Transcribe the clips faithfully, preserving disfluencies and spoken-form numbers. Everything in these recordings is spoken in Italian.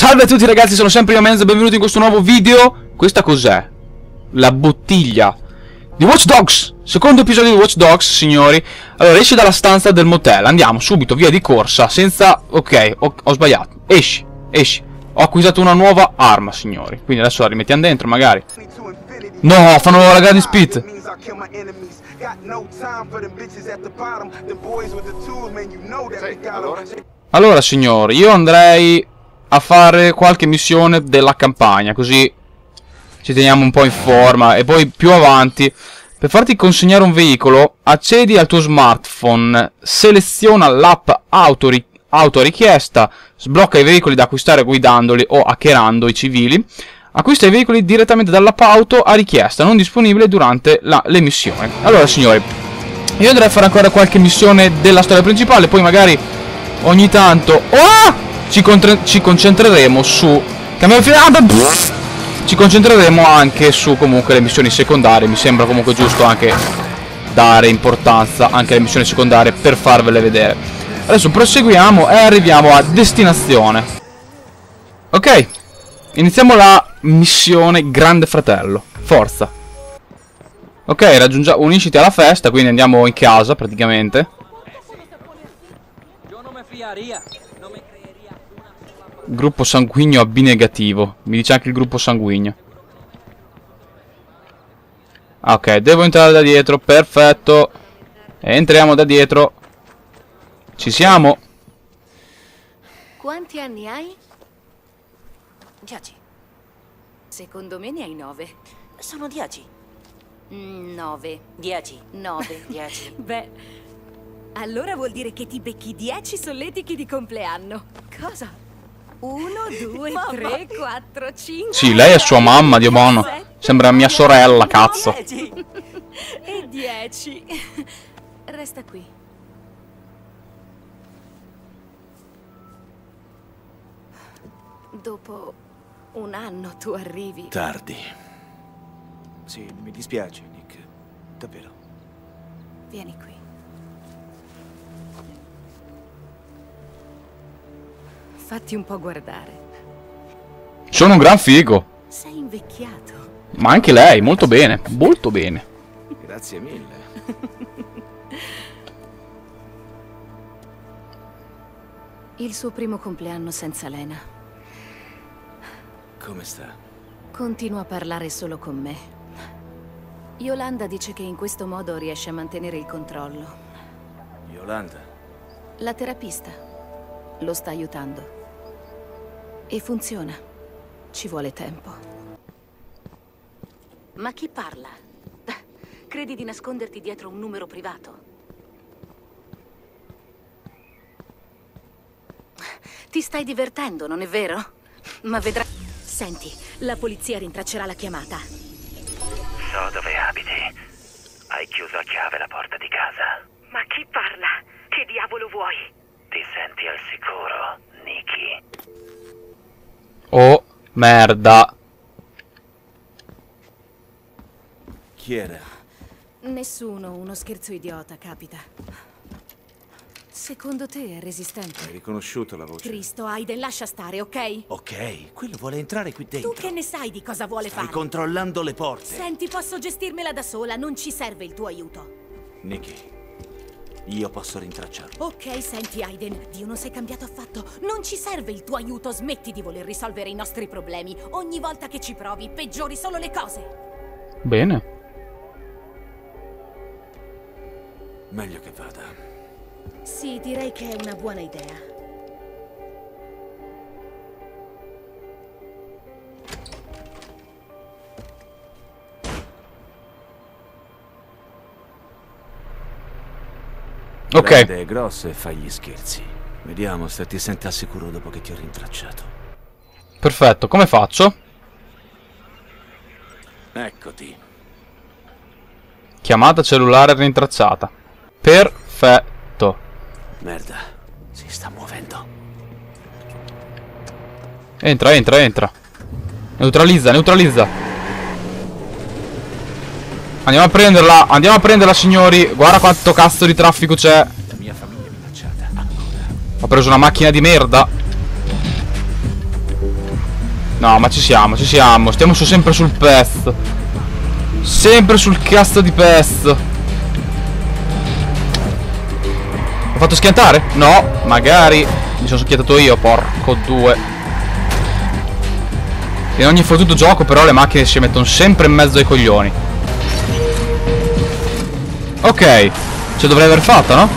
Salve a tutti ragazzi, sono sempre io Menzo, benvenuti in questo nuovo video. Questa cos'è? La bottiglia di Watch Dogs. Secondo episodio di Watch Dogs, signori. Allora, esci dalla stanza del motel. Andiamo subito, via di corsa. Senza... Ok, ho, ho sbagliato. Esci, esci. Ho acquistato una nuova arma, signori. Quindi adesso la rimettiamo dentro, magari. No, fanno la gara di speed. Allora, signori, io andrei a fare qualche missione della campagna, così ci teniamo un po' in forma. E poi più avanti, per farti consegnare un veicolo, accedi al tuo smartphone, seleziona l'app auto, auto richiesta, sblocca i veicoli da acquistare guidandoli o hackerando i civili, acquista i veicoli direttamente dall'app auto a richiesta, non disponibile durante la, le missioni. Allora, signori, io andrei a fare ancora qualche missione della storia principale, poi magari ogni tanto... Oh! Ci, ci concentreremo su... Cambiamo filata! Ci concentreremo anche su comunque le missioni secondarie. Mi sembra comunque giusto anche dare importanza anche alle missioni secondarie per farvele vedere. Adesso proseguiamo e arriviamo a destinazione. Ok, iniziamo la missione Grande Fratello. Forza. Ok, raggiungiamo... Unisciti alla festa, quindi andiamo in casa praticamente. Gruppo sanguigno A B negativo. Mi dice anche il gruppo sanguigno. Ah, ok, devo entrare da dietro. Perfetto. Entriamo da dietro. Ci siamo. Quanti anni hai? Dieci. Secondo me ne hai nove. Sono dieci. Mm, nove. Dieci. Nove. Dieci. Beh, allora vuol dire che ti becchi dieci solletichi di compleanno. Cosa? Uno, due, tre, quattro, cinque... Sì, lei è sua mamma, Dio buono. Sembra mia sorella, cazzo. E dieci. Resta qui. Dopo un anno tu arrivi. Tardi. Sì, mi dispiace, Nick. Davvero. Vieni qui. Fatti un po' guardare. Sono un gran figo. Sei invecchiato. Ma anche lei, molto bene, molto bene. Grazie mille. Il suo primo compleanno senza Lena. Come sta? Continua a parlare solo con me. Yolanda dice che in questo modo riesce a mantenere il controllo. Yolanda? La terapista lo sta aiutando. E funziona. Ci vuole tempo. Ma chi parla? Credi di nasconderti dietro un numero privato? Ti stai divertendo, non è vero? Ma vedrai... Senti, la polizia rintraccerà la chiamata. So dove abiti. Hai chiuso a chiave la porta di casa. Ma chi parla? Che diavolo vuoi? Ti senti al sicuro, Nikki? Oh, merda. Chi era? Nessuno, uno scherzo idiota, capita. Secondo te è resistente? Hai riconosciuto la voce? Cristo, Aiden, lascia stare, ok? Ok, quello vuole entrare qui dentro. Tu che ne sai di cosa vuole Stai fare? controllando le porte. Senti, posso gestirmela da sola, non ci serve il tuo aiuto. Nicky, io posso rintracciarlo. Ok, senti Aiden, Dio non sei cambiato affatto. Non ci serve il tuo aiuto, smetti di voler risolvere i nostri problemi. Ogni volta che ci provi, peggiori solo le cose. Bene. Meglio che vada. Sì, direi che è una buona idea. Ok. Grande, grosso e fai gli scherzi. Vediamo se ti senti al sicuro dopo che ti ho rintracciato. Perfetto, come faccio? Eccoti. Chiamata cellulare rintracciata. Perfetto. Merda, si sta muovendo. Entra, entra, entra. Neutralizza, neutralizza. Andiamo a prenderla, andiamo a prenderla, signori. Guarda quanto cazzo di traffico c'è. La mia famiglia è minacciata ancora. Ho preso una macchina di merda. No, ma ci siamo, ci siamo. Stiamo su, sempre sul pezzo. Sempre sul cazzo di pezzo. Ho fatto schiantare? No, magari. Mi sono schiantato io, porco due. In ogni fottuto gioco però le macchine si mettono sempre in mezzo ai coglioni. Ok, ce dovrei aver fatto, no?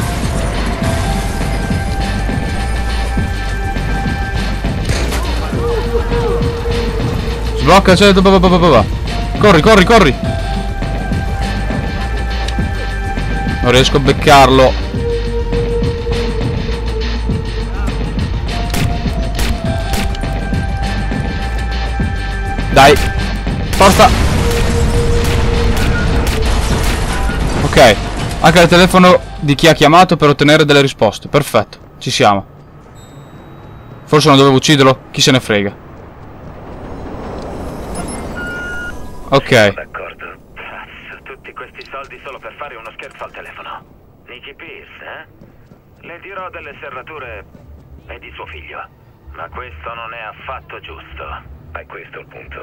Sblocca, cioè, corri, corri, corri. Non riesco a beccarlo. Dai, forza. Ok, anche il telefono di chi ha chiamato per ottenere delle risposte. Perfetto, ci siamo. Forse non dovevo ucciderlo, chi se ne frega. Ok. D'accordo. Tutti questi soldi solo per fare uno scherzo al telefono. Nicky Pierce, eh? Le dirò delle serrature e di suo figlio. Ma questo non è affatto giusto. È questo il punto.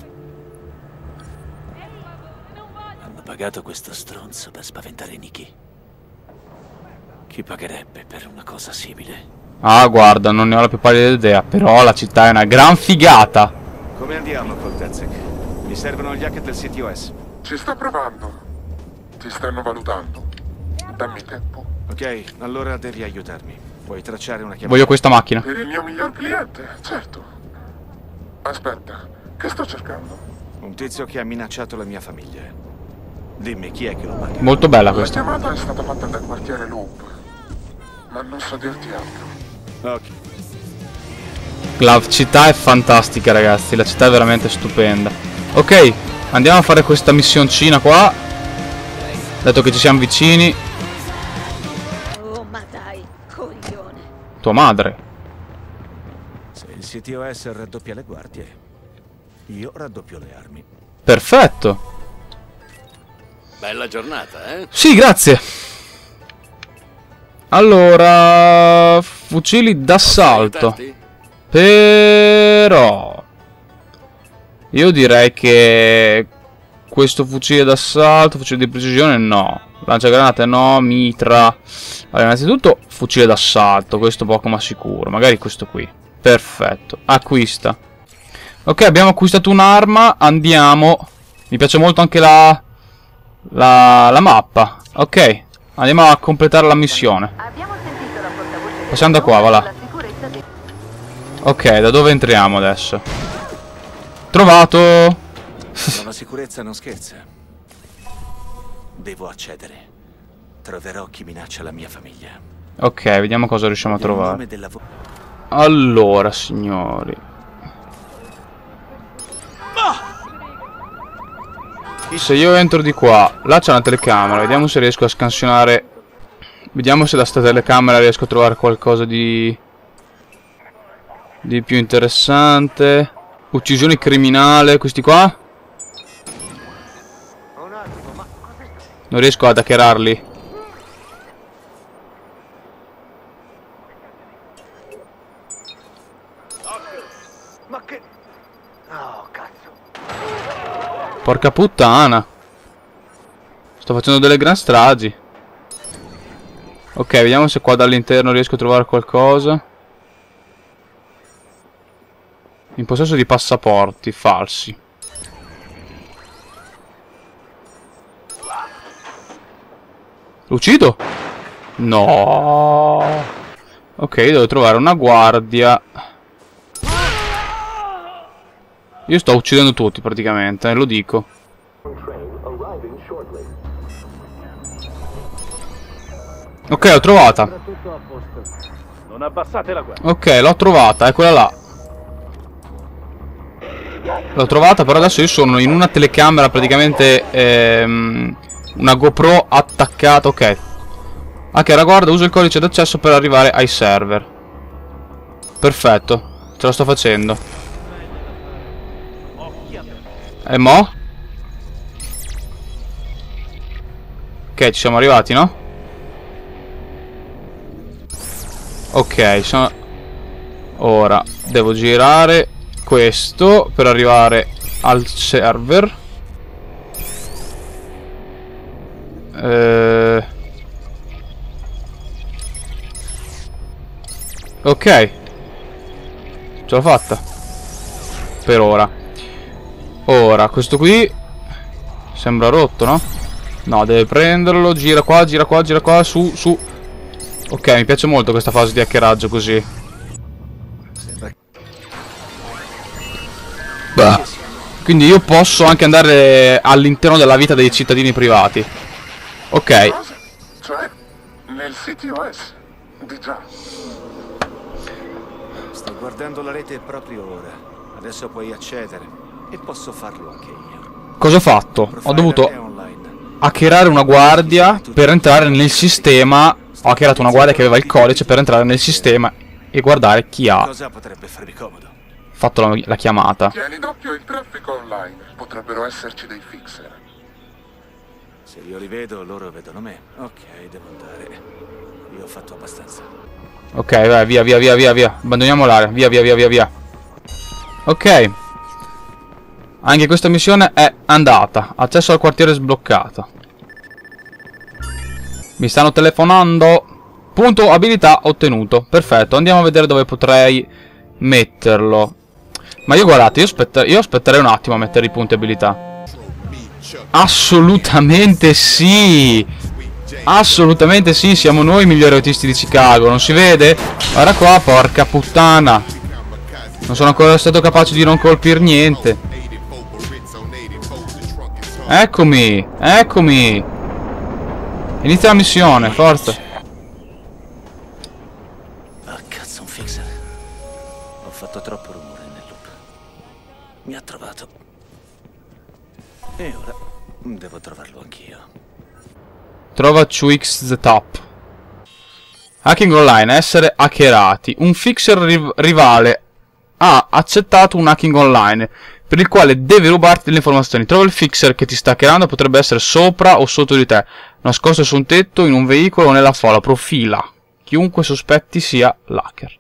Hanno pagato questo stronzo per spaventare Nicky. Chi pagherebbe per una cosa simile? Ah, guarda, non ne ho la più pallida idea. Però la città è una gran figata. Come andiamo col Tezek? Mi servono gli hack del C T O S. Ci sto provando. Ti stanno valutando. Dammi tempo. Ok, allora devi aiutarmi. Puoi tracciare una chiamata? Voglio questa macchina. Per il mio miglior cliente, certo. Aspetta, che sto cercando? Un tizio che ha minacciato la mia famiglia. Dimmi chi è che lo paga. Molto bella La questa. chiamata è stata fatta dal quartiere Loop, ma non so dirti altro. Ok. La città è fantastica, ragazzi. La città è veramente stupenda. Ok, andiamo a fare questa missioncina qua. Dato che ci siamo vicini. Oh, ma dai, coglione. Tua madre. Se il C T O S raddoppia le guardie, io raddoppio le armi. Perfetto. Bella giornata, eh? Sì, grazie. Allora, fucili d'assalto. Però io direi che questo fucile d'assalto, fucile di precisione no, lanciagranate no, mitra. Allora, innanzitutto fucile d'assalto, questo poco ma sicuro, magari questo qui. Perfetto, acquista. Ok, abbiamo acquistato un'arma, andiamo. Mi piace molto anche la, la la mappa. Ok, andiamo a completare la missione. Passiamo da qua, va là. Ok, da dove entriamo adesso? Trovato. La sicurezza non scherza. Devo accedere. Troverò chi minaccia la mia famiglia. Ok, vediamo cosa riusciamo a Il nome trovare. della vo- Allora, signori. Se io entro di qua, là c'è una telecamera, vediamo se riesco a scansionare. Vediamo se da sta telecamera riesco a trovare qualcosa di di più interessante. Uccisione criminale, questi qua. Non riesco ad hackerarli. Ma che... Oh, cazzo. Porca puttana. Sto facendo delle gran stragi. Ok, vediamo se qua dall'interno riesco a trovare qualcosa. In possesso di passaporti falsi. Lo uccido? No. Ok, devo trovare una guardia. Io sto uccidendo tutti praticamente, eh, lo dico. Ok, l'ho trovata. Non abbassate la guardia. Ok, l'ho trovata, è quella là. L'ho trovata, però adesso io sono in una telecamera praticamente ehm, una GoPro attaccata. Ok. Ah, che guarda, uso il codice d'accesso per arrivare ai server. Perfetto, ce la sto facendo. E mo? Ok, ci siamo arrivati, no? Ok, sono... Ora devo girare questo per arrivare al server. Eh... Ok, ce l'ho fatta per ora. Ora questo qui sembra rotto, no? No, deve prenderlo. Gira qua, gira qua, gira qua, su, su. Ok, mi piace molto questa fase di hackeraggio così. Bah. Quindi io posso anche andare all'interno della vita dei cittadini privati. Ok. Cosa? Cioè, nel C T O S? Di già. Sto guardando la rete proprio ora. Adesso puoi accedere. E posso farlo anche io. Cosa ho fatto? Ho dovuto hackerare una guardia per entrare nel sistema. Ho hackerato una guardia che aveva il codice per entrare nel sistema e guardare chi ha Cosa potrebbe farmi comodo? fatto la, la chiamata. Tieni d'occhio il traffico online. Potrebbero esserci dei fixer. Se io li vedo, loro vedono me. Ok, devo andare. Io ho fatto abbastanza. Ok, vai, via, via, via, via, via. Abbandoniamo l'area. Via, via, via, via, via. Ok. Anche questa missione è andata. Accesso al quartiere sbloccato. Mi stanno telefonando. Punto abilità ottenuto. Perfetto, andiamo a vedere dove potrei metterlo. Ma io guardate, io, aspetta io aspetterei un attimo a mettere i punti abilità. Assolutamente sì. Assolutamente sì, siamo noi i migliori autisti di Chicago. Non si vede? Guarda qua, porca puttana. Non sono ancora stato capace di non colpire niente. Eccomi, eccomi. Inizia la missione, forza. Ah, cazzo, un fixer. Ho fatto troppo rumore nel loop. Mi ha trovato. E ora devo trovarlo anch'io. Trova Chuix the Top. Hacking online, essere hackerati. Un fixer riv rivale ha accettato un hacking online per il quale deve rubarti delle informazioni. Trova il fixer che ti sta hackerando, potrebbe essere sopra o sotto di te, nascosto su un tetto, in un veicolo o nella folla. Profila chiunque sospetti sia l'hacker.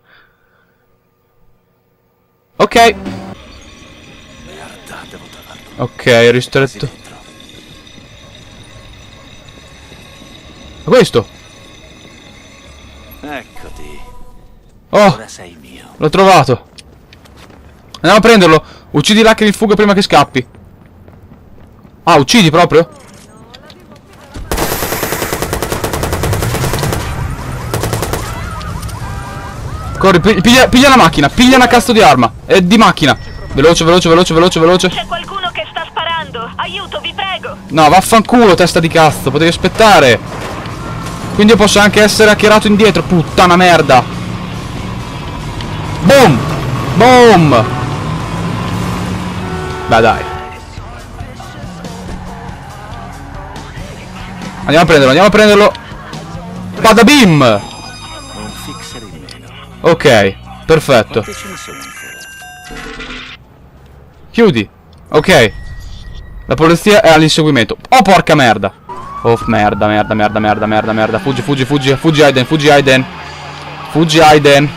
Ok. Merda, devo trovarlo. Ok, ristretto. Questo. Eccoti. Oh, Ora sei mio. l'ho trovato. Andiamo a prenderlo. Uccidi l'hacker in fuga prima che scappi. Ah, uccidi proprio? Corri, piglia, piglia la macchina. Piglia una cazzo di arma. È di macchina. Veloce, veloce, veloce, veloce, veloce. C'è qualcuno che sta sparando. Aiuto, vi prego. No, vaffanculo, testa di cazzo. Potevi aspettare. Quindi io posso anche essere hackerato indietro. Puttana merda. Boom. Boom. Beh, dai. Andiamo a prenderlo, andiamo a prenderlo. Bada bim. Un fixer in meno. Ok, perfetto. Quanti ce ne sono ancora? Chiudi. Ok. La polizia è all'inseguimento. Oh, porca merda. Oh, merda, merda, merda, merda, merda, merda. Fuggi, fuggi, fuggi, fuggi Aiden, fuggi Aiden. Fuggi Aiden.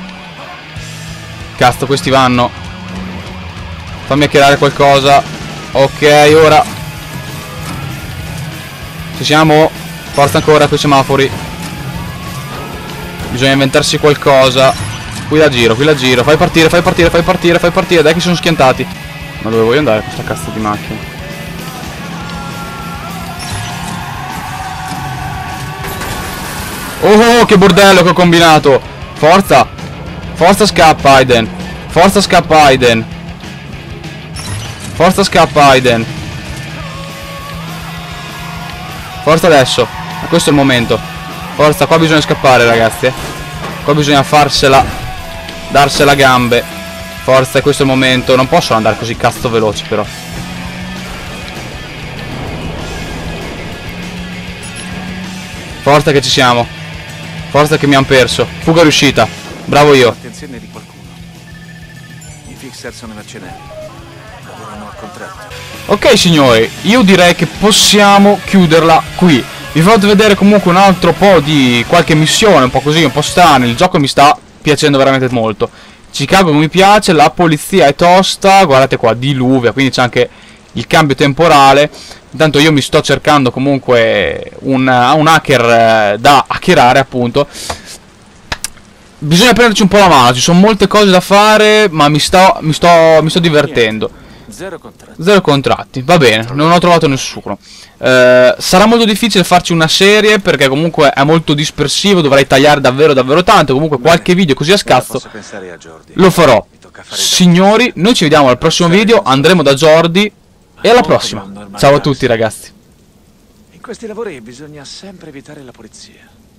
Cazzo, questi vanno. Fammi hackerare qualcosa. Ok, ora. Ci siamo. Forza ancora quei semafori. Bisogna inventarsi qualcosa. Qui la giro, qui la giro. Fai partire, fai partire, fai partire, fai partire. Dai che sono schiantati. Ma dove voglio andare questa cazzo di macchina? Oh, che bordello che ho combinato. Forza. Forza, scappa Aiden. Forza, scappa Aiden. Forza, scappa Aiden. Forza adesso. Questo è il momento. Forza, qua bisogna scappare ragazzi, eh. Qua bisogna farsela. Darsela gambe. Forza, questo è il momento. Non posso andare così cazzo veloce però. Forza che ci siamo. Forza che mi hanno perso. Fuga riuscita. Bravo io. Attenzione di qualcuno. I fixer sono mercenari. Lavorano a contratto. Ok signori, io direi che possiamo chiuderla qui. Vi farò vedere comunque un altro po' di qualche missione, un po' così, un po' strana. Il gioco mi sta piacendo veramente molto. Chicago mi piace, la polizia è tosta, guardate qua, diluvia, quindi c'è anche il cambio temporale. Intanto io mi sto cercando comunque un, un hacker eh, da hackerare, appunto. Bisogna prenderci un po' la mano, ci sono molte cose da fare, ma mi sto, mi sto, mi sto divertendo. Zero contratti. Zero contratti, va bene, non ho trovato nessuno. Eh, sarà molto difficile farci una serie perché comunque è molto dispersivo, dovrei tagliare davvero davvero tanto. Comunque qualche video così a scazzo lo farò. Signori, noi ci vediamo al prossimo video, andremo da Jordi e alla prossima. Ciao a tutti ragazzi. In questi lavori bisogna sempre evitare la polizia.